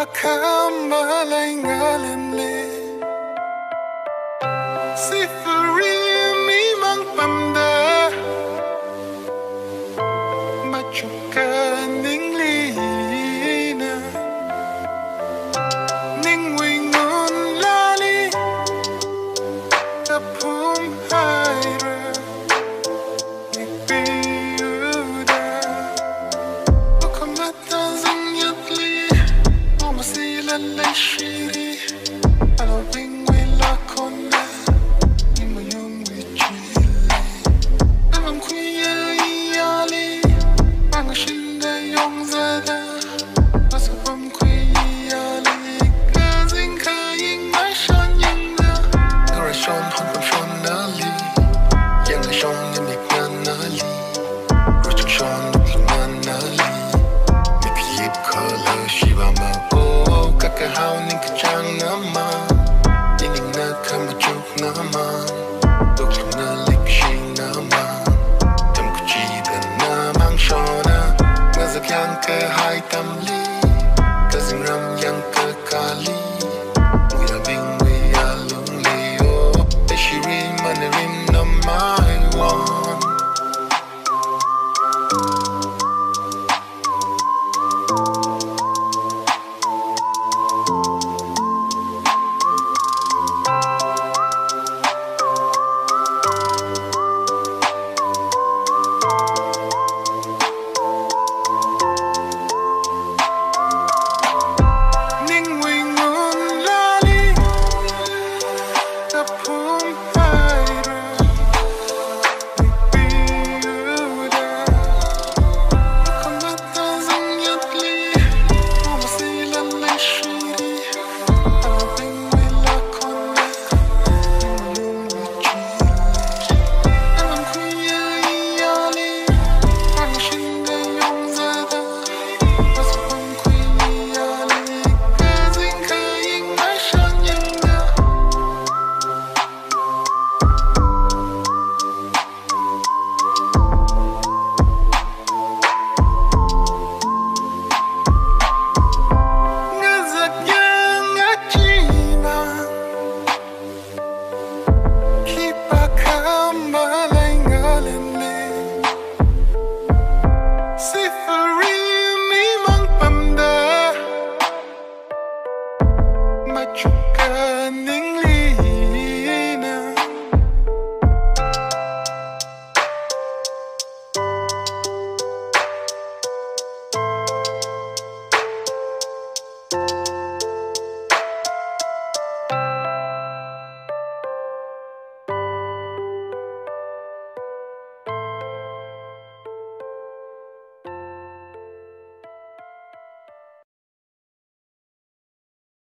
Kamalay ngalimli si Farimi mang pamda machuka ning lina ning wingon lali kapum haira nikbiuda wakamata zanyatli omasila lashiri alawing wila kona imayong wichili amam kuya iyali angashinda yong zada masapam kuya iyali kazing kaying maishan yingna garashon honpam shon nali yang shon yamik nali rochuk shon nukling nali mikiyip kala shibama kakahau ning kachang naman ining na kamachuk naman dokling na likshing naman tamkuchida namang shona ngazakyan kahai tamli